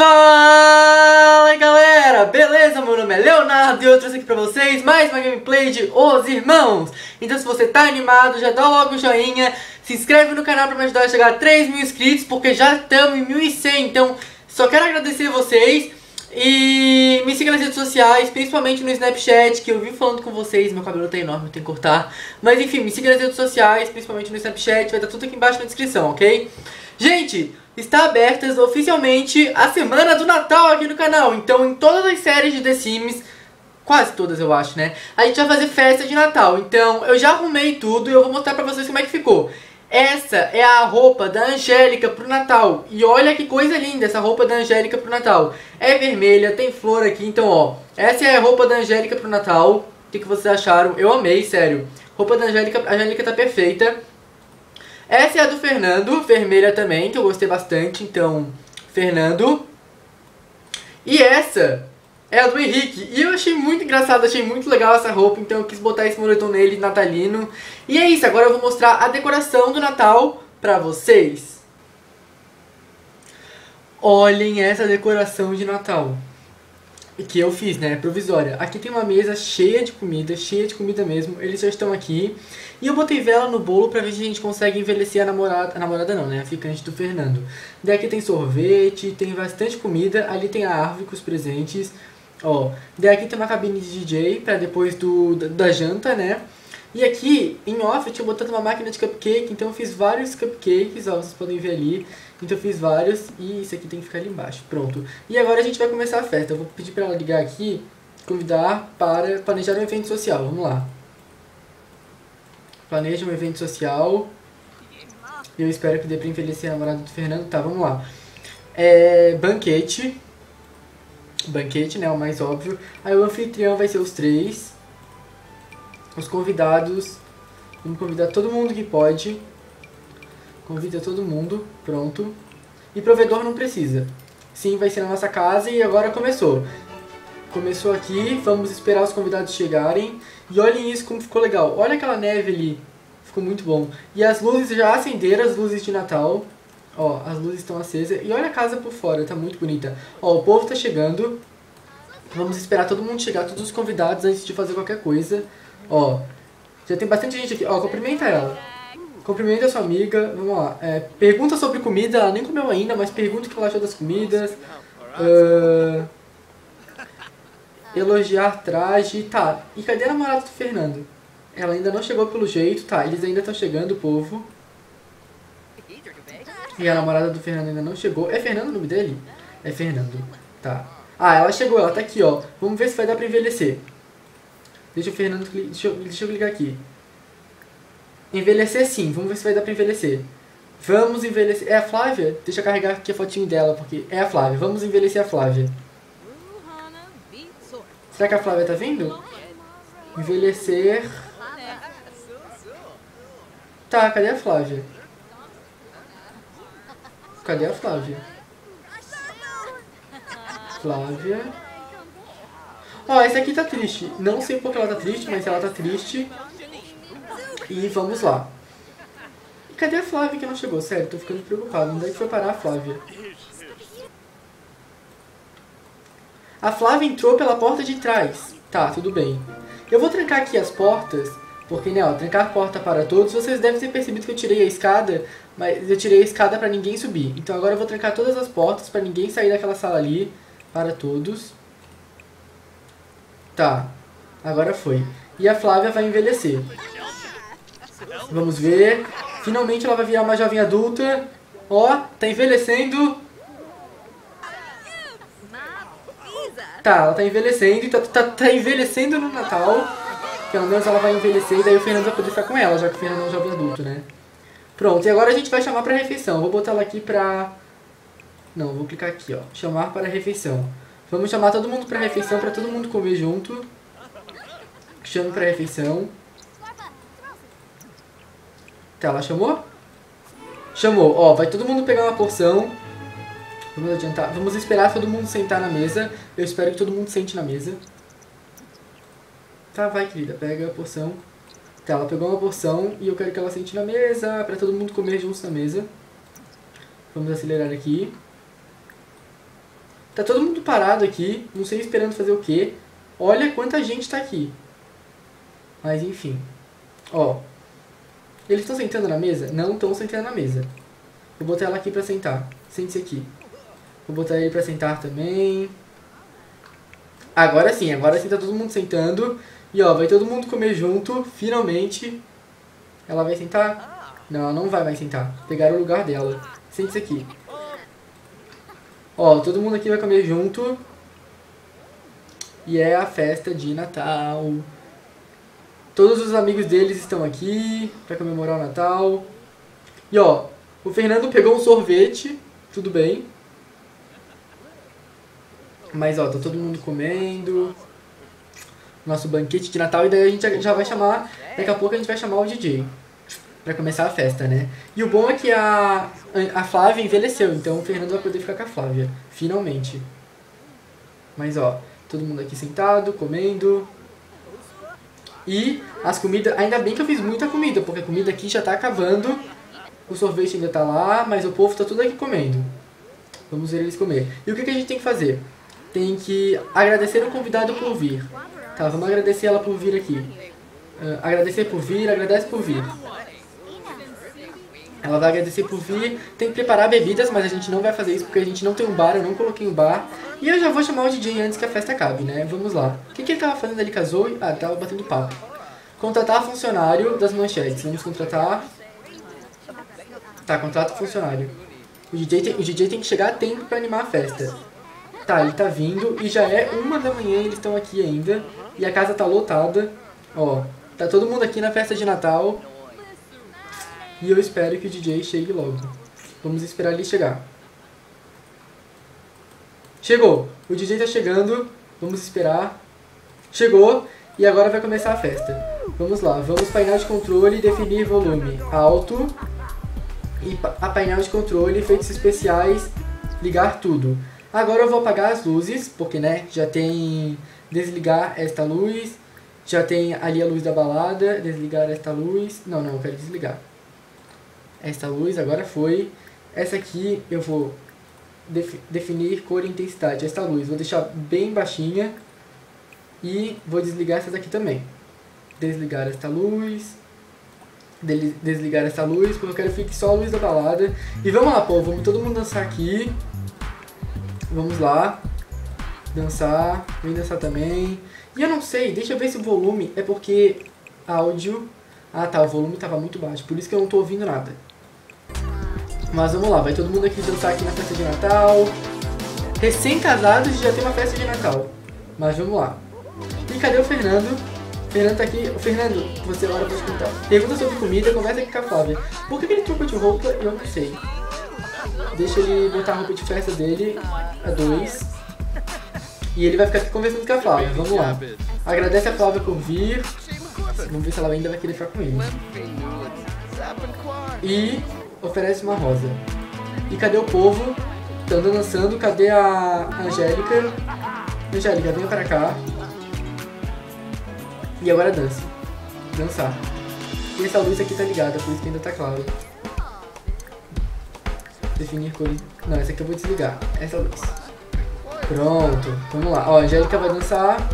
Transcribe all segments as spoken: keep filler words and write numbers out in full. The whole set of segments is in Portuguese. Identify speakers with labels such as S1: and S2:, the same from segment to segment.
S1: Fala aí galera, beleza? Meu nome é Leonardo e eu trouxe aqui pra vocês mais uma gameplay de Os Irmãos. Então se você tá animado, já dá logo o joinha, se inscreve no canal pra me ajudar a chegar a três mil inscritos, porque já estamos em mil e cem, então só quero agradecer vocês. E me siga nas redes sociais, principalmente no Snapchat, que eu vim falando com vocês, meu cabelo tá enorme, eu tenho que cortar. Mas enfim, me siga nas redes sociais, principalmente no Snapchat, vai estar tudo aqui embaixo na descrição, ok? Gente, está aberta oficialmente a semana do Natal aqui no canal. Então em todas as séries de The Sims, quase todas eu acho, né, a gente vai fazer festa de Natal. Então eu já arrumei tudo e eu vou mostrar pra vocês como é que ficou. Essa é a roupa da Angélica pro Natal. E olha que coisa linda essa roupa da Angélica pro Natal. É vermelha, tem flor aqui, então ó, essa é a roupa da Angélica pro Natal. O que, que vocês acharam? Eu amei, sério. Roupa da Angélica, a Angélica tá perfeita. Essa é a do Fernando, vermelha também, que eu gostei bastante, então, Fernando. E essa é a do Henrique, e eu achei muito engraçado, achei muito legal essa roupa, então eu quis botar esse moletom nele, natalino. E é isso, agora eu vou mostrar a decoração do Natal pra vocês. Olhem essa decoração de Natal que eu fiz, né, provisória. Aqui tem uma mesa cheia de comida, cheia de comida mesmo, eles já estão aqui. E eu botei vela no bolo pra ver se a gente consegue envelhecer a namorada, a namorada não, né, a ficante do Fernando. Daqui tem sorvete, tem bastante comida, ali tem a árvore com os presentes. Ó, daqui tem uma cabine de D J pra depois do, da, da janta, né. E aqui, em off, eu tinha botado uma máquina de cupcake, então eu fiz vários cupcakes, ó, vocês podem ver ali. Então eu fiz vários e isso aqui tem que ficar ali embaixo, pronto. E agora a gente vai começar a festa, eu vou pedir pra ela ligar aqui, convidar para planejar um evento social, vamos lá. Planeja um evento social, eu espero que dê pra envelhecer a namorada do Fernando, tá, vamos lá. É, banquete, banquete, né, o mais óbvio. Aí o anfitrião vai ser os três. Os convidados, vamos convidar todo mundo que pode. Convida todo mundo, pronto. E provedor não precisa. Sim, vai ser na nossa casa e agora começou. Começou aqui, vamos esperar os convidados chegarem. E olhem isso como ficou legal. Olha aquela neve ali, ficou muito bom. E as luzes já acenderam, as luzes de Natal. Ó, as luzes estão acesas. E olha a casa por fora, tá muito bonita. Ó, o povo tá chegando. Vamos esperar todo mundo chegar, todos os convidados antes de fazer qualquer coisa. Ó, já tem bastante gente aqui. Ó, cumprimenta ela. Cumprimenta a sua amiga. Vamos lá. É, pergunta sobre comida. Ela nem comeu ainda, mas pergunta o que ela achou das comidas. Uh, elogiar traje. Tá. E cadê a namorada do Fernando? Ela ainda não chegou pelo jeito. Tá, eles ainda estão chegando, o povo. E a namorada do Fernando ainda não chegou. É Fernando o nome dele? É Fernando. Tá. Ah, ela chegou. Ela tá aqui, ó. Vamos ver se vai dar pra envelhecer. Deixa o Fernando, deixa eu, deixa eu clicar aqui. Envelhecer sim, vamos ver se vai dar pra envelhecer. Vamos envelhecer, é a Flávia? Deixa eu carregar aqui a fotinho dela, porque é a Flávia. Vamos envelhecer a Flávia. Será que a Flávia tá vindo? Envelhecer. Tá, cadê a Flávia? Cadê a Flávia? Flávia. Ó, essa aqui tá triste. Não sei porque ela tá triste, mas ela tá triste. E vamos lá. E cadê a Flávia que não chegou? Sério, tô ficando preocupado. Onde é que foi parar a Flávia? A Flávia entrou pela porta de trás. Tá, tudo bem. Eu vou trancar aqui as portas, porque, né, ó, trancar a porta para todos. Vocês devem ter percebido que eu tirei a escada, mas eu tirei a escada pra ninguém subir. Então agora eu vou trancar todas as portas pra ninguém sair daquela sala ali, para todos. Tá, agora foi. E a Flávia vai envelhecer. Vamos ver. Finalmente ela vai virar uma jovem adulta. Ó, tá envelhecendo. Tá, ela tá envelhecendo. Tá, tá, tá envelhecendo no Natal. Pelo menos ela vai envelhecer e daí o Fernando vai poder ficar com ela, já que o Fernando é um jovem adulto, né? Pronto, e agora a gente vai chamar pra refeição. Vou botar ela aqui pra... Não, vou clicar aqui, ó. Chamar para a refeição. Vamos chamar todo mundo pra refeição, pra todo mundo comer junto. Chame pra refeição. Tá, ela chamou? Chamou. Ó, vai todo mundo pegar uma porção. Vamos adiantar. Vamos esperar todo mundo sentar na mesa. Eu espero que todo mundo sente na mesa. Tá, vai, querida. Pega a porção. Tá, ela pegou uma porção e eu quero que ela sente na mesa, pra todo mundo comer juntos na mesa. Vamos acelerar aqui. Tá todo mundo parado aqui, não sei esperando fazer o quê. Olha quanta gente tá aqui. Mas enfim. Ó. Eles estão sentando na mesa? Não estão sentando na mesa. Vou botar ela aqui pra sentar. Sente-se aqui. Vou botar ele pra sentar também. Agora sim, agora sim tá todo mundo sentando. E ó, vai todo mundo comer junto, finalmente. Ela vai sentar? Não, ela não vai mais sentar. Pegaram o lugar dela. Sente-se aqui. Ó, todo mundo aqui vai comer junto. E é a festa de Natal. Todos os amigos deles estão aqui pra comemorar o Natal. E ó, o Fernando pegou um sorvete. Tudo bem. Mas ó, tá todo mundo comendo. Nosso banquete de Natal. E daí a gente já vai chamar, daqui a pouco a gente vai chamar o D J pra começar a festa, né? E o bom é que a, a Flávia envelheceu. Então o Fernando vai poder ficar com a Flávia. Finalmente. Mas ó, todo mundo aqui sentado, comendo. E as comidas, ainda bem que eu fiz muita comida, porque a comida aqui já tá acabando. O sorvete ainda tá lá, mas o povo tá tudo aqui comendo. Vamos ver eles comer. E o que, que a gente tem que fazer? Tem que agradecer o convidado por vir. Tá, vamos agradecer ela por vir aqui. Uh, agradecer por vir, agradece por vir. Ela vai agradecer por vir. Tem que preparar bebidas, mas a gente não vai fazer isso porque a gente não tem um bar, eu não coloquei um bar. E eu já vou chamar o D J antes que a festa acabe, né? Vamos lá. O que, que ele tava fazendo ali, casou? Ah, tava batendo papo. Contratar funcionário das manchetes. Vamos contratar... Tá, contrata funcionário. O D J tem, o D J tem que chegar a tempo pra animar a festa. Tá, ele tá vindo e já é uma da manhã, eles estão aqui ainda. E a casa tá lotada. Ó, tá todo mundo aqui na festa de Natal. E eu espero que o D J chegue logo. Vamos esperar ele chegar. Chegou! O D J tá chegando. Vamos esperar. Chegou! E agora vai começar a festa. Vamos lá, vamos painel de controle, definir volume alto. E a painel de controle, efeitos especiais, ligar tudo. Agora eu vou apagar as luzes, porque né, já tem desligar esta luz. Já tem ali a luz da balada, desligar esta luz. Não, não, eu quero desligar. Esta luz agora foi. Essa aqui eu vou def definir cor e intensidade. Esta luz vou deixar bem baixinha. E vou desligar essa daqui também. Desligar esta luz. Desligar essa luz, porque eu quero que fique só a luz da balada. E vamos lá, povo, vamos todo mundo dançar aqui. Vamos lá. Dançar. Vem dançar também. E eu não sei, deixa eu ver se o volume é porque áudio... Ah tá, o volume tava muito baixo, por isso que eu não tô ouvindo nada. Mas vamos lá, vai todo mundo aqui dançar aqui na festa de Natal. Recém-casados e já tem uma festa de Natal. Mas vamos lá. E cadê o Fernando? O Fernando tá aqui. O Fernando, você agora pode contar. Pergunta sobre comida, conversa aqui com a Flávia. Por que, que ele trocou de roupa? Eu não sei. Deixa ele botar a roupa de festa dele, a dois. E ele vai ficar aqui conversando com a Flávia. Vamos lá. Agradece a Flávia por vir. Vamos ver se ela ainda vai querer ficar com ele. E oferece uma rosa. E cadê o povo? Estão dançando. Cadê a Angélica? Angélica, venha para cá. E agora dance. Dançar. E essa luz aqui tá ligada, por isso que ainda tá claro. Definir cores. Não, essa aqui eu vou desligar. Essa luz. Pronto. Vamos lá. Ó, a Angélica vai dançar.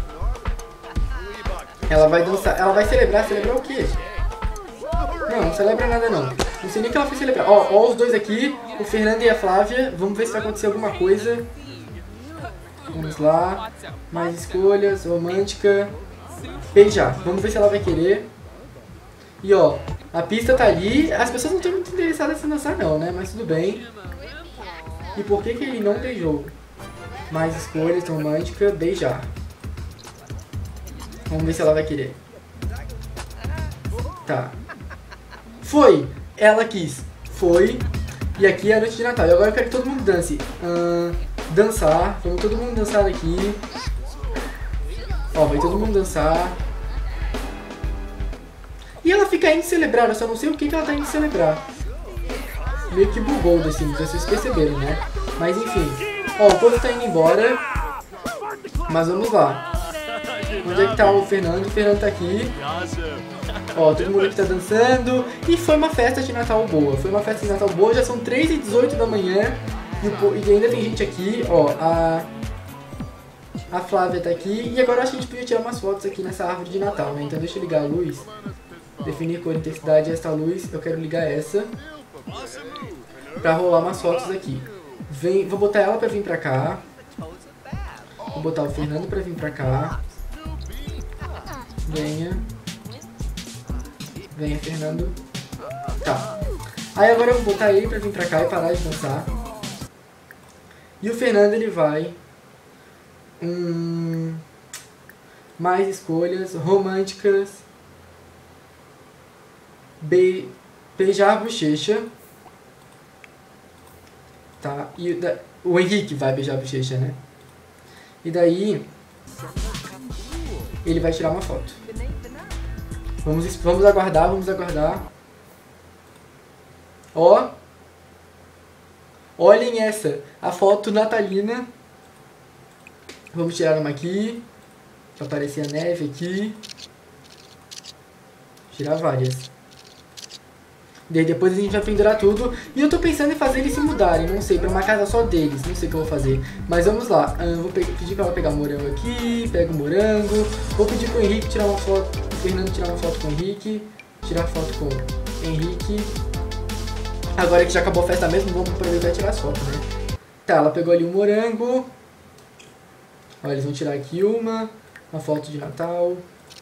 S1: Ela vai dançar. Ela vai celebrar. Celebrar o quê? Não, não celebra nada não. Não sei nem o que ela foi celebrar. Ó, ó os dois aqui. O Fernando e a Flávia. Vamos ver se vai acontecer alguma coisa. Vamos lá. Mais escolhas. Romântica. Beijar. Vamos ver se ela vai querer. E ó, a pista tá ali. As pessoas não estão muito interessadas em dançar não, né? Mas tudo bem. E por que que ele não beijou? Mais escolhas, romântica, beijar. Vamos ver se ela vai querer. Tá. Foi! Ela quis. Foi. E aqui é a noite de Natal. E agora eu quero que todo mundo dance. Uh, dançar. Vamos todo mundo dançar aqui. Ó, vai todo mundo dançar. E ela fica indo celebrar. Eu só não sei o que, que ela tá indo celebrar. Meio que bugou desse vídeo, vocês perceberam, né? Mas enfim. Ó, o povo tá indo embora. Mas vamos lá. Onde é que tá o Fernando? O Fernando tá aqui. Ó, todo mundo aqui tá dançando. E foi uma festa de Natal boa. Foi uma festa de Natal boa. Já são três e dezoito da manhã. E, o, e ainda tem gente aqui, ó, a, a Flávia tá aqui. E agora acho que a gente podia tirar umas fotos aqui nessa árvore de Natal, né? Então deixa eu ligar a luz. Definir cor e intensidade, essa luz, eu quero ligar essa. Pra rolar umas fotos aqui. Vem, vou botar ela pra vir pra cá. Vou botar o Fernando pra vir pra cá. Venha. Venha, Fernando. Tá. Aí agora eu vou botar ele pra vir pra cá e parar de dançar. E o Fernando, ele vai... Hum, mais escolhas românticas. Be, beijar a bochecha. Tá. E o, da, o Henrique vai beijar a bochecha, né? E daí... ele vai tirar uma foto. Vamos, vamos aguardar, vamos aguardar. Ó. Olhem essa. A foto natalina. Vamos tirar uma aqui. Pra aparecer a neve aqui. Tirar várias. Daí depois a gente vai pendurar tudo. E eu tô pensando em fazer eles se mudarem. Não sei, pra uma casa só deles. Não sei o que eu vou fazer. Mas vamos lá. Eu vou pedir pra ela pegar morango aqui. Pega o morango. Vou pedir pro Henrique tirar uma foto. O Fernando tirar uma foto com o Henrique. Tirar foto com o Henrique. Agora que já acabou a festa mesmo, vamos aproveitar e tirar as fotos, né? Tá, ela pegou ali o morango. Olha, eles vão tirar aqui uma. Uma foto de Natal.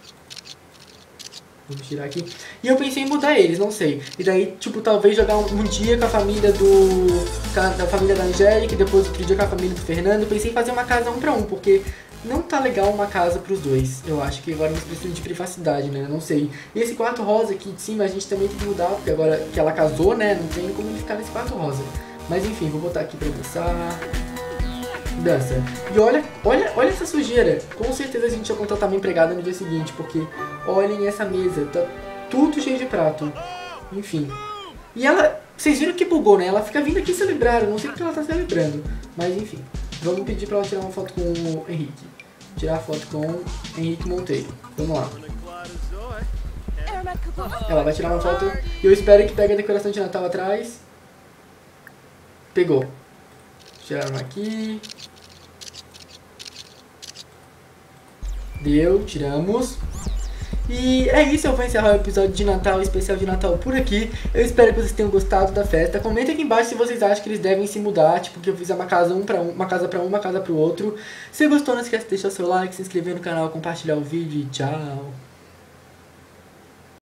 S1: Vamos tirar aqui. E eu pensei em mudar eles, não sei. E daí, tipo, talvez jogar um, um dia com a família do... da família da Angélica e depois outro dia com a família do Fernando. Eu pensei em fazer uma casa um pra um, porque não tá legal uma casa pros dois. Eu acho que agora eles precisam de privacidade, né? Não sei. E esse quarto rosa aqui de cima a gente também tem que mudar, porque agora que ela casou, né? Não tem como ele ficar nesse quarto rosa. Mas enfim, vou botar aqui pra dançar. Dança. E olha, olha, olha essa sujeira. Com certeza a gente vai contratar uma empregada no dia seguinte, porque olhem essa mesa, tá tudo cheio de prato. Enfim. E ela, vocês viram que bugou, né? Ela fica vindo aqui celebrar, eu não sei porque ela tá celebrando. Mas enfim, vamos pedir pra ela tirar uma foto com o Henrique. Tirar a foto com o Henrique Monteiro. Vamos lá. Ela vai tirar uma foto e eu espero que pegue a decoração de Natal atrás. Pegou. Tiraram aqui. Deu, tiramos. E é isso, eu vou encerrar o episódio de Natal, especial de Natal por aqui. Eu espero que vocês tenham gostado da festa. Comentem aqui embaixo se vocês acham que eles devem se mudar, tipo que eu fizer uma casa um para um, uma casa para um, uma casa para o outro. Se gostou, não esquece de deixar o seu like, se inscrever no canal, compartilhar o vídeo e tchau.